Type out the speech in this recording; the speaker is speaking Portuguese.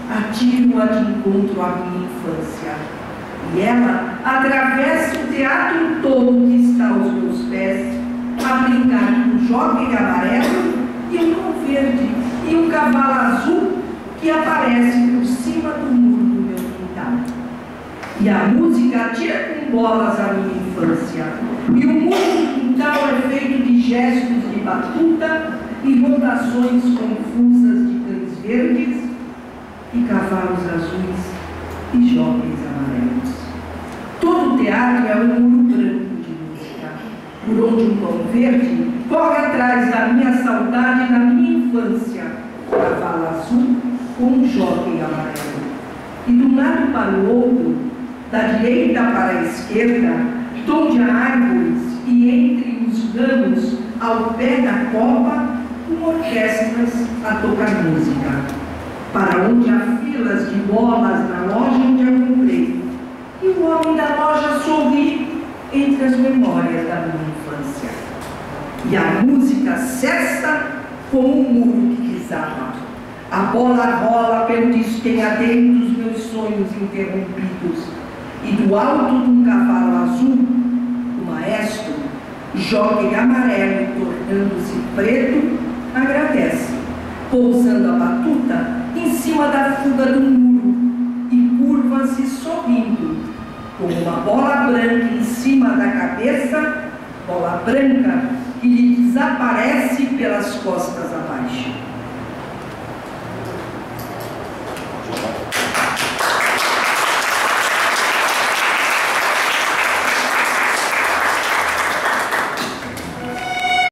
atiro-a de encontro à minha infância. E ela atravessa o teatro todo que está aos meus pés, a brincar com um jockey amarelo e um cão verde e um cavalo azul que aparece por cima do muro do meu quintal. E a música atira com bolas a minha infância. E o muro do quintal é feito de gestos de batuta e rotações confusas de cães verdes e cavalos azuis e jovens amarelos. Todo o teatro é um muro branco de música, por onde um cão verde corre atrás da minha saudade da minha infância, cavalo azul com um jockey amarelo. E de um lado para o outro, da direita para a esquerda, onde há árvores e entre os ramos ao pé da copa, com orquestras a tocar música, para onde há filas de bolas na loja onde eu comprei. E o homem da loja sorri entre as memórias da minha infância. E a música cessa com o muro que desaba. A bola rola pelo despenhadeiro dos meus sonhos interrompidos. E do alto de um cavalo azul, o maestro, jockey amarelo tornando-se preto, agradece, pousando a batuta em cima da fuga do muro e curva-se sorrindo, com uma bola branca em cima da cabeça, bola branca que lhe desaparece